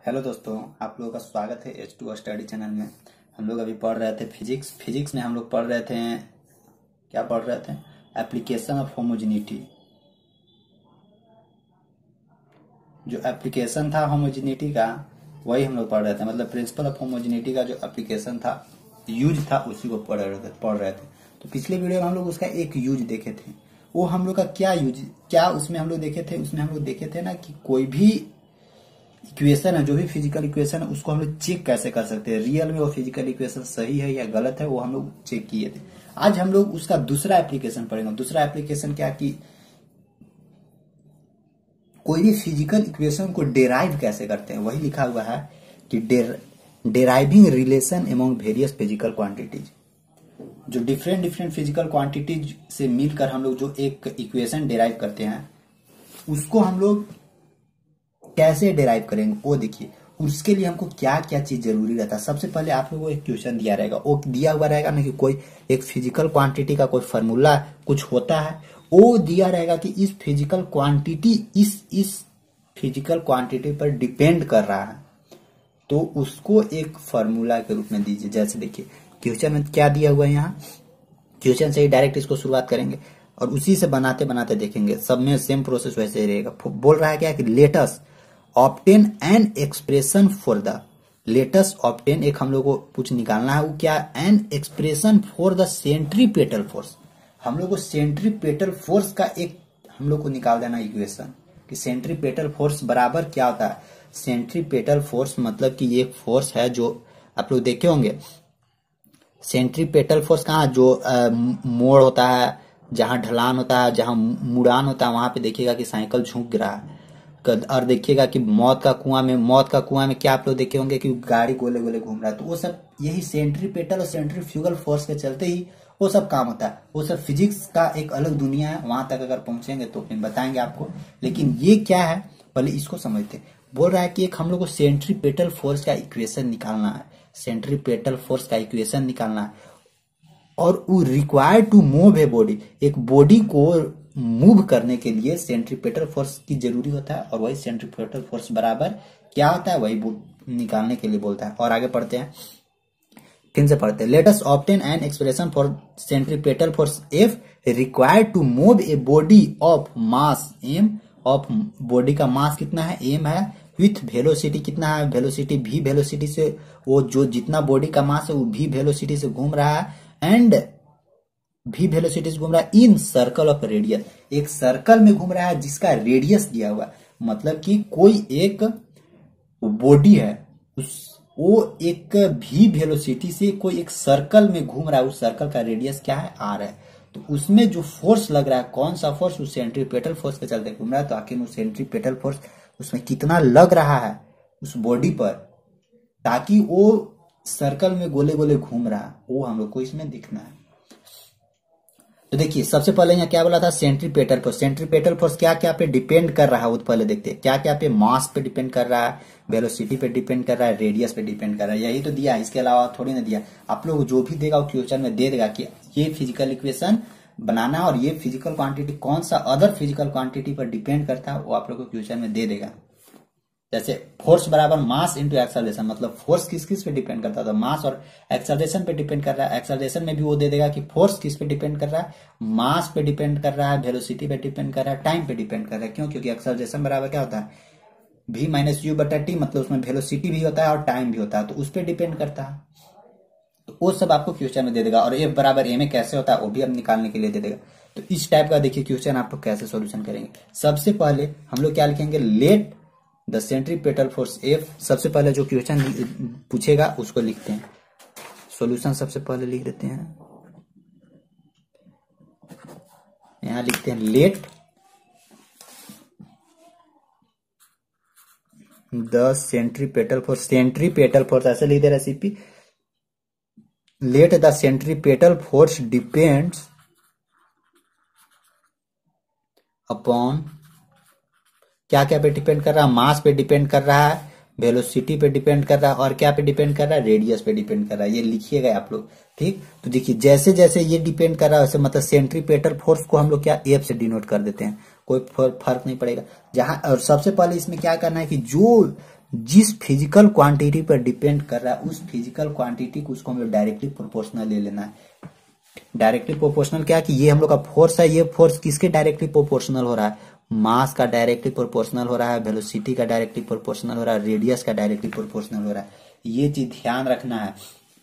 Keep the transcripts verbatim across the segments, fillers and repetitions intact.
Hello दोस्तों, आप लोगों का स्वागत है एच टू स्टडी चैनल में। हम लोग अभी पढ़ रहे थे फिजिक्स फिजिक्स में हम लोग पढ़ रहे थे, क्या पढ़ रहे थे? Application of homogeneity. जो एप्लीकेशन था होमोजेनिटी का, वही हम लोग पढ़ रहे थे। मतलब प्रिंसिपल ऑफ होमोजेनिटी का जो एप्लीकेशन था, यूज था, उसी को पढ़ रहे थे पढ़ रहे थे तो पिछले वीडियो में हम लोग उसका एक यूज देखे थे। वो हम लोग का क्या यूज क्या उसमें हम लोग देखे थे उसमें हम लोग देखे थे ना कि कोई भी इक्वेशन है, जो भी फिजिकल इक्वेशन है, उसको हम लोग चेक कैसे कर सकते हैं, रियल में वो फिजिकल इक्वेशन सही है या गलत है, वो हम लोग चेक किए थे। आज हम लोग उसका दूसरा एप्लीकेशन पढ़ेंगे। दूसरा एप्लीकेशन क्या कि कोई भी फिजिकल इक्वेशन को डेराइव कैसे करते हैं। वही लिखा हुआ है कि deriving relation among various physical quantities. जो डिफरेंट डिफरेंट फिजिकल क्वांटिटीज से मिलकर हम लोग जो एक इक्वेशन डेराइव करते हैं, उसको हम लोग कैसे डेराइव करेंगे वो देखिए। उसके लिए हमको क्या क्या चीज जरूरी रहता है। सबसे पहले आप लोगों को एक क्वेश्चन दिया रहेगा, वो दिया हुआ रहेगा ना कि कोई एक फिजिकल क्वांटिटी का कोई फॉर्मूला कुछ होता है, वो दिया रहेगा कि इस फिजिकल क्वांटिटी इस इस फिजिकल क्वांटिटी पर डिपेंड कर रहा है, तो उसको एक फॉर्मूला के रूप में दीजिए। जैसे देखिए क्वेश्चन में क्या दिया हुआ है, यहाँ क्वेश्चन से ही डायरेक्ट इसको शुरुआत करेंगे और उसी से बनाते बनाते देखेंगे। सब में सेम प्रोसेस वैसे ही रहेगा। बोल रहा है क्या कि let's obtain an expression for the latest obtain एक हम लोग को कुछ निकालना है। वो क्या? An expression for the centripetal force. हम लोग को सेंट्रीपेटल फोर्स का एक हम लोग को निकाल देना इक्वेशन कि सेंट्रीपेटल फोर्स बराबर क्या होता है। सेंट्रीपेटल फोर्स मतलब कि ये एक फोर्स है जो आप लोग देखे होंगे। सेंट्रीपेटल फोर्स कहाँ? जो आ, मोड़ होता है, जहां ढलान होता है, जहां मुड़ान होता है, वहां पे देखिएगा कि साइकिल झुक रहा है। और देखिएगा कि मौत का कुआं में मौत का कुआं में क्या आप लोग देखे होंगे कि गाड़ी गोले गोले घूम रहा है। तो वो सब यही सेंट्रीपेटल और सेंट्रीफ्यूगल फोर्स के चलते ही वो सब काम होता है। वो सब फिजिक्स का एक अलग दुनिया है, वहां तक अगर पहुंचेंगे तो फिर बताएंगे आपको। लेकिन ये क्या है पहले इसको समझते। बोल रहा है कि एक हम लोग को सेंट्रीपेटल फोर्स का इक्वेशन निकालना है। सेंट्रीपेटल फोर्स का इक्वेशन निकालना है और वो required to move a body. एक बॉडी को मूव करने के लिए सेंट्रीपेटल फोर्स की जरूरी होता है, और वही सेंट्रीपेटल फोर्स बराबर क्या होता है वही निकालने के लिए बोलता है। और आगे पढ़ते हैं, फिर से पढ़ते हैं। Let us obtain an expression for centripetal force F required to move a body of mass M. Of body का मास कितना है? एम है। विथ वेलोसिटी कितना है? वेलोसिटी भी। वेलोसिटी से वो जो जितना बॉडी का मास है वो भी वेलोसिटी से घूम रहा है, एंड भी वेलोसिटी से घूम रहा है इन सर्कल ऑफ रेडियस। एक सर्कल में घूम रहा है जिसका रेडियस दिया हुआ है। मतलब कि कोई एक बॉडी है, उस वो एक भी वेलोसिटी से कोई एक सर्कल में घूम रहा है। उस सर्कल का रेडियस क्या है? आर है। तो उसमें जो फोर्स लग रहा है, कौन सा फोर्स? उस सेंट्रीपेटल फोर्स के चलते घूम रहा है। तो आखिर वो सेंट्रीपेटल फोर्स उसमें कितना लग रहा है उस बॉडी पर, ताकि वो सर्कल में गोले गोले घूम रहा है, वो हम लोग को इसमें दिखना है। तो देखिए सबसे पहले यहाँ क्या बोला था? Centripetal force. सेंट्रीपेटल फोर्स क्या क्या पे डिपेंड कर रहा है वो तो पहले देखते हैं। क्या क्या पे? मास पे डिपेंड कर रहा है, वेलोसिटी पे डिपेंड कर रहा है, रेडियस पे डिपेंड कर रहा है। यही तो दिया है, इसके अलावा थोड़ी ना दिया। आप लोग जो भी देगा वो क्वेश्चन में दे देगा कि ये फिजिकल इक्वेशन बनाना और ये फिजिकल क्वांटिटी कौन सा अदर फिजिकल क्वांटिटी पर डिपेंड करता है, वो आप लोग को क्वेश्चन में दे देगा। जैसे फोर्स बराबर मास इंटू एक्सेलरेशन, मतलब फोर्स किस किस पे डिपेंड करता था? मास और एक्सेलरेशन पे डिपेंड कर रहा है। एक्सेलरेशन में भी वो दे देगा कि फोर्स किस पे डिपेंड कर रहा है, मास पे डिपेंड कर रहा है, वेलोसिटी पे डिपेंड कर रहा है, टाइम पे डिपेंड कर रहा है। क्यों? क्योंकि एक्सेलरेशन बराबर क्या होता है? भी माइनस यू बटा टी, मतलब उसमें वेलोसिटी भी होता है और टाइम भी होता है, तो उस पर डिपेंड करता है। तो वो सब आपको क्वेश्चन में दे देगा। और एफ बराबर ए में कैसे होता है वो भी हम निकालने के लिए दे देगा। तो इस टाइप का देखिए क्वेश्चन आप लोग कैसे सोल्यूशन करेंगे। सबसे पहले हम लोग क्या लिखेंगे? Let the centripetal force F. सबसे पहले जो क्वेश्चन पूछेगा उसको लिखते हैं। सॉल्यूशन सबसे पहले लिख देते हैं, यहां लिखते हैं let the centripetal force. Centripetal force ऐसे लिख दे रहा है CP. Let the centripetal force depends upon क्या क्या पे डिपेंड कर रहा है? मास पे डिपेंड कर रहा है, वेलोसिटी पे डिपेंड कर रहा है, और क्या पे डिपेंड कर रहा है? रेडियस पे डिपेंड कर रहा है। ये लिखिएगा आप लोग, ठीक। तो देखिए जैसे जैसे ये डिपेंड कर रहा है वैसे मतलब सेंट्रीपेटल फोर्स को हम लोग क्या एफ से डिनोट कर देते हैं, कोई फर्क नहीं पड़ेगा। जहां और सबसे पहले इसमें क्या करना है कि जो जिस फिजिकल क्वांटिटी पर डिपेंड कर रहा है उस फिजिकल क्वांटिटी को उसको हम लोग डायरेक्टली प्रोपोर्शनल ले लेना है। डायरेक्टली प्रोपोर्शनल क्या कि ये हम लोग का फोर्स है, ये फोर्स किसके डायरेक्टली प्रोपोर्शनल हो रहा है? मास का डायरेक्टली प्रोपोर्शनल हो रहा है, वेलोसिटी का डायरेक्टली प्रोपोर्शनल हो रहा है, रेडियस का डायरेक्टली प्रोपोर्शनल हो रहा है। ये चीज ध्यान रखना है।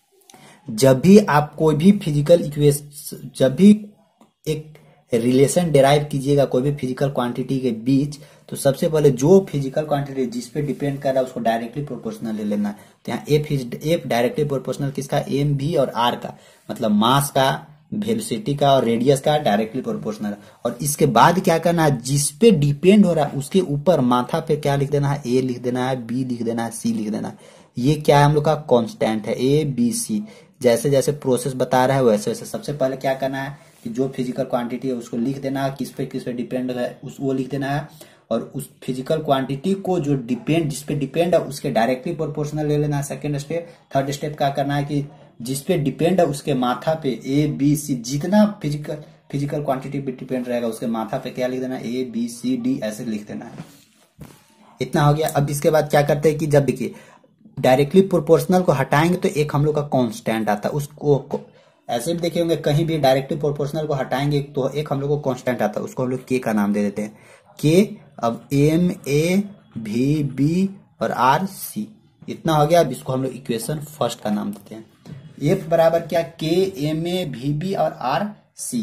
जब भी आप कोई भी फिजिकल इक्वेशन, जब भी एक रिलेशन डिराइव कीजिएगा कोई भी फिजिकल क्वांटिटी के बीच, तो सबसे पहले जो फिजिकल क्वांटिटी जिस पे डिपेंड कर रहा है उसको डायरेक्टली प्रोपोर्शनल ले लेना है। तो यहाँ F is F directly proportional किसका? एम भी और आर का, मतलब मास का, वेलोसिटी का और रेडियस का डायरेक्टली प्रोपोर्शनल। और इसके बाद क्या करना है? जिस पे डिपेंड हो रहा है उसके ऊपर माथा पे क्या लिख देना है? ए लिख देना है, बी लिख देना है, सी लिख देना है। ये क्या है? हम लोग का कांस्टेंट है, ए बी सी। जैसे जैसे प्रोसेस बता रहा है वैसे वैसे सबसे पहले क्या करना है कि जो फिजिकल क्वांटिटी है उसको लिख देना है, किस पे किस पे डिपेंड है उस वो लिख देना है, और उस फिजिकल क्वांटिटी को जो डिपेंड जिस पे डिपेंड है उसके डायरेक्टली प्रोपोर्शनल ले लेना है। Second step. थर्ड स्टेप क्या करना है कि जिस पे डिपेंड है उसके माथा पे ए बी सी, जितना फिजिकल फिजिकल क्वांटिटी पे डिपेंड रहेगा उसके माथा पे क्या लिख देना है? ए बी सी डी ऐसे लिख देना है। इतना हो गया। अब इसके बाद क्या करते हैं कि जब देखिए डायरेक्टली प्रोपोर्शनल को हटाएंगे तो एक हम लोग का कांस्टेंट आता है, उसको ऐसे भी देखे होंगे कहीं भी डायरेक्टली प्रोपोर्शनल को हटाएंगे तो एक हम लोग को कांस्टेंट आता है, उसको हम लोग के का नाम दे देते हैं, के। अब एम ए भी बी और आर सी, इतना हो गया। अब इसको हम लोग इक्वेशन फर्स्ट का नाम देते हैं। एफ बराबर क्या? के एम ए भी बी और आर सी।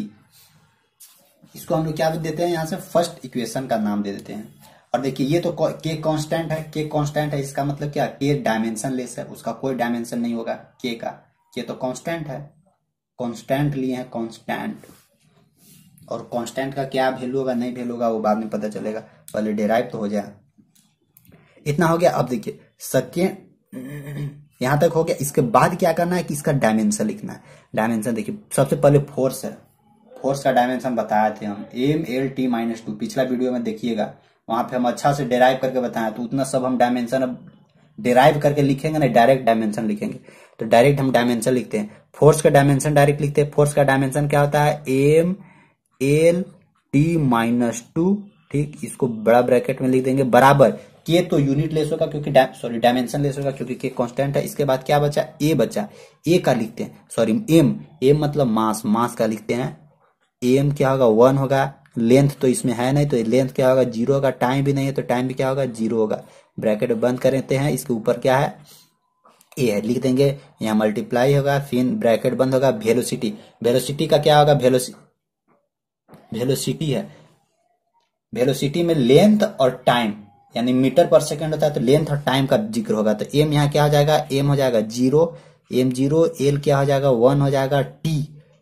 इसको हम लोग क्या देते हैं? यहाँ से फर्स्ट इक्वेशन का नाम दे देते हैं। और देखिए ये तो के कांस्टेंट है, के कांस्टेंट है, इसका मतलब क्या? के डायमेंशन लेस है, उसका कोई डायमेंशन नहीं होगा के का। के तो कांस्टेंट है, कांस्टेंट लिए हैं कांस्टेंट। और कांस्टेंट का क्या वैल्यू होगा नहीं वैल्यू होगा वो बाद में पता चलेगा, पहले डिराइव तो हो जाए। इतना हो गया। अब देखिए सेकेंड यहां तक हो गया। इसके बाद क्या करना है कि इसका डायमेंशन लिखना है। डायमेंशन देखिए सबसे पहले फोर्स है, फोर्स का डायमेंशन बताए थे हम, M L T minus two. पिछला वीडियो में देखिएगा, वहां पे हम अच्छा से डिराइव करके बताया, तो उतना सब हम डायमेंशन अब डिराइव करके लिखेंगे ना, डायरेक्ट डायमेंशन लिखेंगे। तो डायरेक्ट हम डायमेंशन लिखते हैं, फोर्स का डायमेंशन डायरेक्ट लिखते हैं। फोर्स का डायमेंशन क्या होता है? M L T minus two. ठीक, इसको बड़ा ब्रैकेट में लिख देंगे, बराबर के तो यूनिट लेस होगा क्योंकि सॉरी डायमेंशन लेस होगा क्योंकि के कांस्टेंट है। इसके बाद क्या बचा? ए बचा, ए का लिखते हैं, सॉरी एम, एम मतलब मास, मास का लिखते हैं। एम क्या होगा? वन होगा। लेंथ तो इसमें है नहीं तो लेंथ क्या होगा? जीरो होगा। टाइम भी नहीं है तो टाइम भी क्या होगा? जीरो होगा। ब्रैकेट बंद कर देते हैं। इसके ऊपर क्या है? ए है, लिख देंगे। यहाँ मल्टीप्लाई होगा, फिर ब्रैकेट बंद होगा। वेलोसिटी, वेलोसिटी का क्या होगा? वेलोसिटी वेलोसिटी है, वेलोसिटी में लेंथ और टाइम यानी मीटर पर सेकंड होता है तो लेंथ और टाइम का जिक्र होगा। तो एम यहाँ क्या हो जाएगा? एम हो जाएगा जीरो, एम जीरो। एल क्या हो जाएगा? वन हो जाएगा। टी,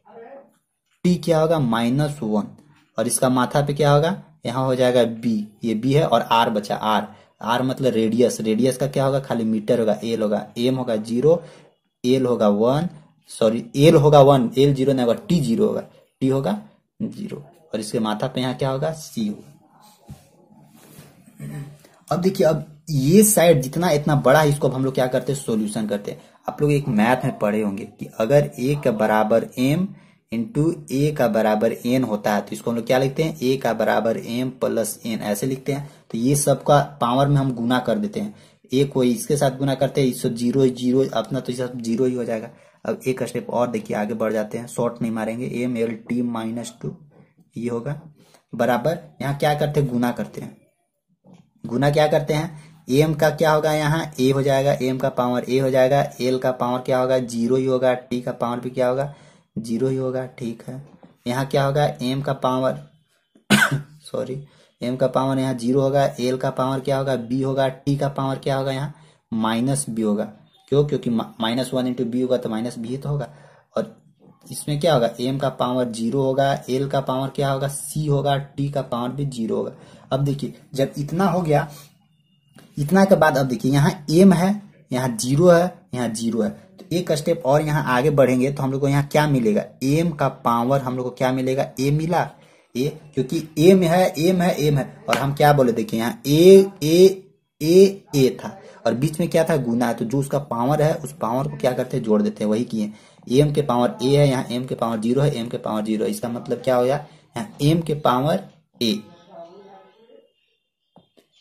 टी क्या होगा? Minus one. और इसका माथा पे क्या होगा? यहाँ हो जाएगा बी, ये बी है। और आर बचा, आर, आर मतलब रेडियस, रेडियस का क्या होगा? खाली मीटर होगा। एल होगा, एम होगा जीरो, एल होगा वन, सॉरी एल होगा वन, एल जीरो नहीं होगा, टी जीरो होगा, टी होगा जीरो। और इसके माथा पे यहाँ क्या होगा? सी होगा। अब देखिए, अब ये साइड जितना इतना बड़ा है इसको अब हम लोग क्या करते हैं? सॉल्यूशन करते हैं। आप लोग एक मैथ में पढ़े होंगे कि अगर ए का बराबर एम इंटू ए का बराबर एन होता है तो इसको हम लोग क्या लिखते हैं? ए का बराबर एम प्लस एन ऐसे लिखते हैं। तो ये सबका पावर में हम गुना कर देते हैं, ए को इसके साथ गुना करते हैं, इसको जीरो जीरो अपना तो सब जीरो ही हो जाएगा। अब एक स्टेप और देखिए आगे बढ़ जाते हैं, शॉर्ट नहीं मारेंगे। M L T minus two ये होगा बराबर, यहाँ क्या करते हैं? गुना करते हैं। गुना क्या करते हैं? एम का क्या होगा? यहाँ ए हो जाएगा, एम का पावर ए हो जाएगा, एल का पावर क्या होगा? जीरो ही होगा, टी का पावर भी क्या होगा? जीरो ही होगा। ठीक है, यहाँ क्या होगा? एम का पावर सॉरी एम का पावर यहाँ जीरो होगा, एल का पावर क्या होगा? बी होगा, टी का पावर क्या होगा? यहाँ माइनस बी होगा। क्यों? क्योंकि माइनस वन इंटू बी होगा तो माइनस बी तो होगा। और इसमें क्या होगा? एम का पावर जीरो होगा, एल का पावर क्या होगा? सी होगा, टी का पावर भी जीरो होगा। अब देखिए जब इतना हो गया, इतना के बाद अब देखिए यहाँ एम है, यहाँ जीरो है, यहाँ जीरो है। तो एक स्टेप और यहाँ आगे बढ़ेंगे तो हम लोग को यहाँ क्या मिलेगा? एम का पावर हम लोग को क्या मिलेगा? ए मिला, ए, क्योंकि एम है, एम है, एम है। और हम क्या बोले? देखिए यहाँ ए ए ए ए था और बीच में क्या था? गुना है। तो जो उसका पावर है उस पावर को क्या करते हैं? जोड़ देते हैं, वही किए। एम के पावर ए है, यहाँ एम के पावर जीरो है, एम के पावर जीरो है। इसका मतलब क्या हो गया? यहाँ एम के power A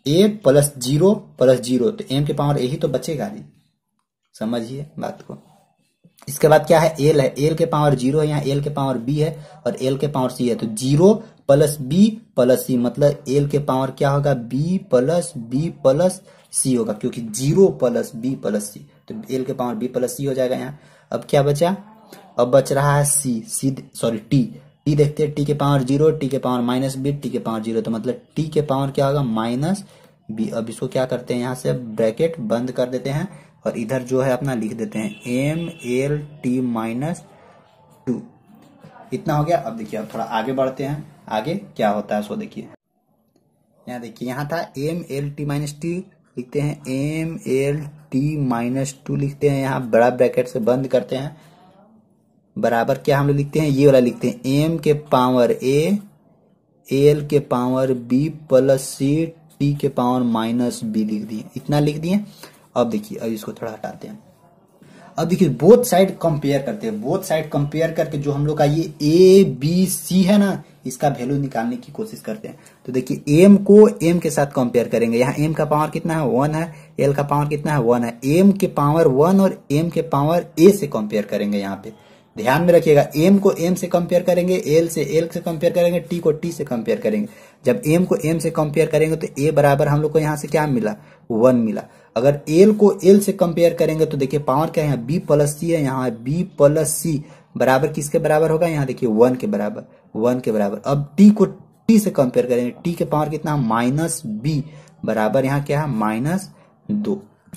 A plus zero plus zero, तो एम के पावर ए ही तो बचेगा नहीं, समझिए बात को। इसके बाद क्या है, एल है, एल के पावर जीरो है, यहाँ एल के पावर बी है और एल के पावर सी है, तो zero plus B plus C, मतलब एल के पावर क्या होगा, B plus B plus C होगा, क्योंकि zero plus B plus C, तो एल के पावर बी प्लस सी हो जाएगा यहाँ। अब क्या बचा, अब बच रहा है C, C sorry T, T देखते हैं, टी के पावर जीरो, टी के पावर माइनस बी, टी के पावर जीरो, तो मतलब टी के पावर क्या होगा, माइनस बी। अब इसको क्या करते हैं, यहाँ से ब्रैकेट बंद कर देते हैं और इधर जो है अपना लिख देते हैं M L T minus two, इतना हो गया। अब देखिए, अब थोड़ा आगे बढ़ते हैं, आगे क्या होता है सो देखिए। यहाँ देखिए, यहाँ था M L T minus T, लिखते हैं M L T minus two लिखते हैं, यहाँ बड़ा ब्रैकेट से बंद करते हैं, बराबर क्या हम लोग लिखते हैं, ये वाला लिखते हैं एम के पावर ए, एल के power B plus C, T के पावर माइनस बी लिख दिए, इतना लिख दिए। अब देखिए, अब इसको थोड़ा हटाते हैं, अब देखिए बोथ साइड कंपेयर करते हैं, बोथ साइड कंपेयर करके जो हम लोग का ये ए बी सी है ना, इसका वैल्यू निकालने की कोशिश करते हैं। तो देखिए एम को एम के साथ कंपेयर करेंगे, यहाँ एम का पावर कितना है, वन है, एल का पावर कितना है, वन है, एम के पावर वन और एम के पावर ए से कंपेयर करेंगे। यहाँ पे ध्यान में रखिएगा, एम को एम से कंपेयर करेंगे, एल से एल से कंपेयर करेंगे, टी को टी से कंपेयर करेंगे। जब एम को एम से कंपेयर करेंगे तो ए बराबर हम लोग को यहाँ से क्या मिला, वन मिला। अगर एल को एल से कंपेयर करेंगे तो देखिए पावर क्या है, यहाँ बी प्लस सी है, यहाँ बी प्लस सी बराबर किसके बराबर होगा, यहाँ देखिए वन के बराबर, वन के बराबर। अब टी को टी से कंपेयर करेंगे, टी के पावर कितना, माइनस बी बराबर यहाँ क्या है, माइनस दो,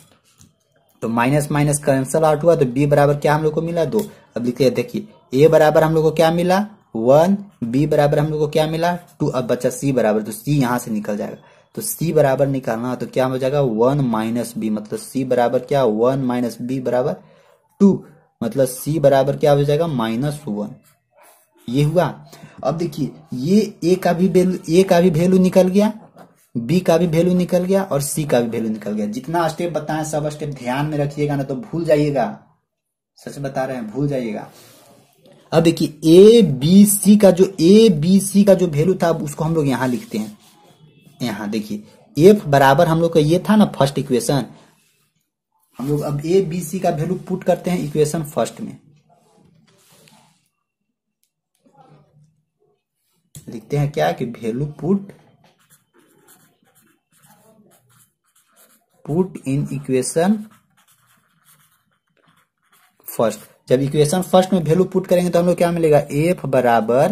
तो माइनस माइनस कैंसल आउट हुआ, तो बी बराबर क्या हम लोग को मिला, दो। अब लिखिए, देखिए ए बराबर हम लोग को क्या मिला, वन, बी बराबर हम लोग को क्या मिला, टू। अब बचा सी बराबर, तो सी यहाँ से निकल जाएगा, तो सी बराबर निकालना तो क्या हो जाएगा, वन माइनस बी, मतलब सी बराबर क्या, वन माइनस बी बराबर टू, मतलब सी बराबर क्या हो जाएगा, माइनस वन। ये हुआ। अब देखिए, ये ए का भी वैल्यू, ए का भी वैल्यू निकल गया, बी का भी वैल्यू निकल गया और सी का भी वैल्यू निकल गया। जितना स्टेप बताएं सब स्टेप ध्यान में रखिएगा, ना तो भूल जाइएगा, सच बता रहे हैं, भूल जाइएगा। अब देखिए ए बी सी का जो ए बी सी का जो वैल्यू था उसको हम लोग यहाँ लिखते हैं। यहाँ देखिए एफ बराबर हम लोग का ये था ना फर्स्ट इक्वेशन, हम लोग अब ए बी सी का वैल्यू पुट करते हैं इक्वेशन फर्स्ट में, लिखते हैं क्या कि value put put in equation first. जब इक्वेशन फर्स्ट में वैल्यू पुट करेंगे तो हम लोग क्या मिलेगा, एफ बराबर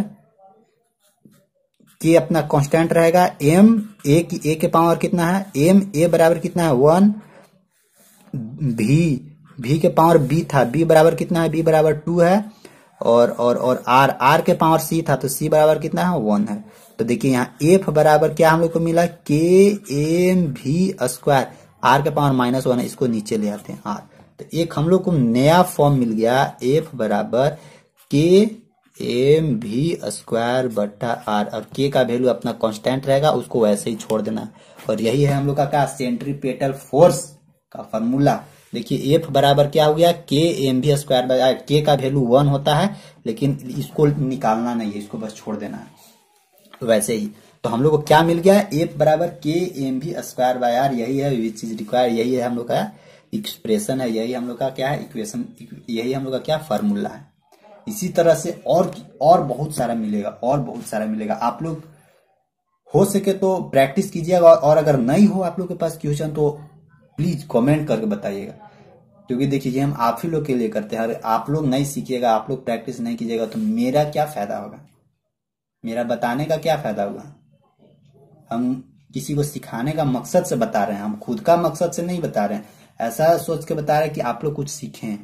के अपना कांस्टेंट रहेगा, एम ए की ए के पावर कितना है, एम ए बराबर कितना है, वन, भी भी के पावर बी था, बी बराबर कितना है, बी बराबर टू है, और और और आर आर के पावर सी था, तो सी बराबर कितना है, वन है। तो देखिए यहाँ एफ बराबर क्या हम लोग को मिला, K M V square, R के पावर माइनस वन है, इसको नीचे ले आते हैं आर, तो एक हम लोग को नया फॉर्म मिल गया, एफ बराबर के एम भी स्क्वायर बट्टा आर, और के का वैल्यू अपना कांस्टेंट रहेगा, उसको वैसे ही छोड़ देना। और यही है हम लोग का क्या, सेंट्रीपेटल फोर्स का फॉर्मूला। देखिए एफ बराबर क्या हो गया, के एम भी स्क्वायर बाय, के का वैल्यू वन होता है लेकिन इसको निकालना नहीं है, इसको बस छोड़ देना है, तो वैसे ही। तो हम लोग को क्या मिल गया, एफ बराबर के M V square by are, यही है विच इज रिक्वायर्ड, यही है हम लोग का एक्सप्रेशन है, यही हम लोग का क्या है इक्वेशन, यही हम लोग का क्या फार्मूला है। इसी तरह से और और बहुत सारा मिलेगा, और बहुत सारा मिलेगा। आप लोग हो सके तो प्रैक्टिस कीजिएगा, और अगर नहीं हो आप लोग के पास क्वेश्चन तो प्लीज कमेंट करके बताइएगा, क्योंकि देखिए हम आप ही लोग के लिए करते हैं। अगर आप लोग नहीं सीखिएगा, आप लोग प्रैक्टिस नहीं कीजिएगा तो मेरा क्या फायदा होगा, मेरा बताने का क्या फायदा होगा। हम किसी को सिखाने का मकसद से बता रहे हैं, हम खुद का मकसद से नहीं बता रहे हैं, ऐसा सोच के बता रहे हैं कि आप लोग कुछ सीखें।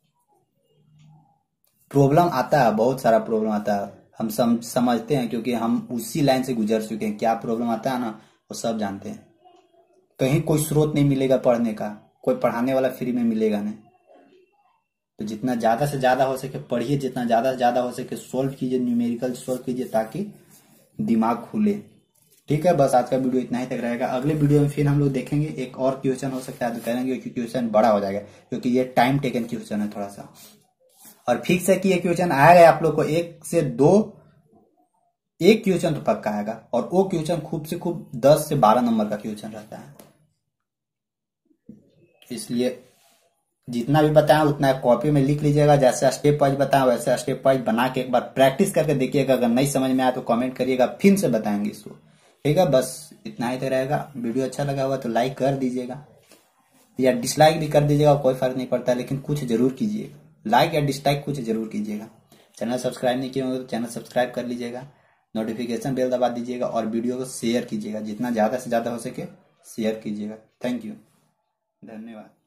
प्रॉब्लम आता है, बहुत सारा प्रॉब्लम आता है, हम सम, समझते हैं क्योंकि हम उसी लाइन से गुजर चुके हैं। क्या प्रॉब्लम आता है ना, वो सब जानते हैं। कहीं कोई स्रोत नहीं मिलेगा पढ़ने का, कोई पढ़ाने वाला फ्री में मिलेगा नहीं, तो जितना ज्यादा से ज्यादा हो सके पढ़िए, जितना ज्यादा से ज्यादा हो सके सोल्व कीजिए, न्यूमेरिकल सोल्व कीजिए, ताकि दिमाग खुले। ठीक है, बस आज का वीडियो इतना ही तक रहेगा। अगले वीडियो में फिर हम लोग देखेंगे, एक और क्वेश्चन हो सकता है तो करेंगे, क्योंकि क्वेश्चन बड़ा हो जाएगा, क्योंकि ये टाइम टेकन क्वेश्चन है थोड़ा सा। और फिक्स है कि ये क्वेश्चन आएगा आप लोग को एक से दो एक क्वेश्चन तो पक्का आएगा, और वो क्वेश्चन खूब से खूब दस से बारह नंबर का क्वेश्चन रहता है। इसलिए जितना भी बताया उतना कॉपी में लिख लीजिएगा, जैसे स्टेप वाइज बताया वैसे स्टेप वाइज बना के एक बार प्रैक्टिस करके देखिएगा। अगर नहीं समझ में आया तो कमेंट करिएगा, फिर से बताएंगे इसको। ठीक है, बस इतना ही तो रहेगा। वीडियो अच्छा लगा हुआ तो लाइक कर दीजिएगा या डिसलाइक भी कर दीजिएगा, कोई फर्क नहीं पड़ता, लेकिन कुछ जरूर कीजिएगा। लाइक या डिसलाइक कुछ जरूर कीजिएगा। चैनल सब्सक्राइब नहीं किए होंगे तो चैनल सब्सक्राइब कर लीजिएगा, नोटिफिकेशन बेल दबा दीजिएगा और वीडियो को शेयर कीजिएगा, जितना ज्यादा से ज्यादा हो सके शेयर कीजिएगा। थैंक यू, धन्यवाद।